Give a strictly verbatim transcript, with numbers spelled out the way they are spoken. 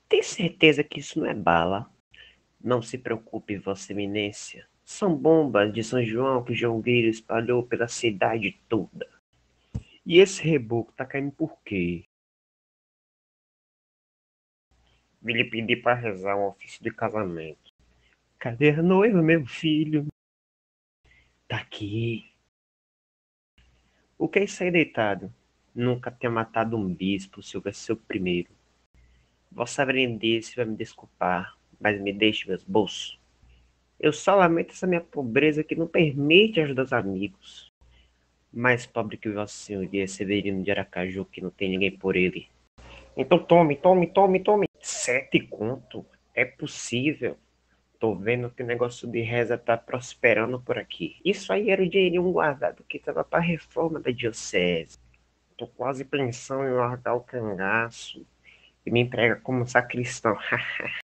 Tem certeza que isso não é bala? Não se preocupe, Vossa Eminência. São bombas de São João que João Grilo espalhou pela cidade toda. E esse reboco tá caindo por quê? Vi lhe pedir para rezar um ofício de casamento. Cadê a noiva, meu filho? Tá aqui. O que é isso aí deitado? Nunca ter matado um bispo se houvesse seu primeiro. Vossa Reverendíssima vai me desculpar, mas me deixe meus bolsos. Eu só lamento essa minha pobreza que não permite ajudar os amigos. Mais pobre que Vossa Senhoria Severino de Aracaju, que não tem ninguém por ele. Então tome, tome, tome, tome. Sete conto? É possível. Tô vendo que o negócio de reza tá prosperando por aqui. Isso aí era o dinheirinho guardado que tava pra reforma da diocese. Tô quase pensando em largar o cangaço e me empregar como sacristão.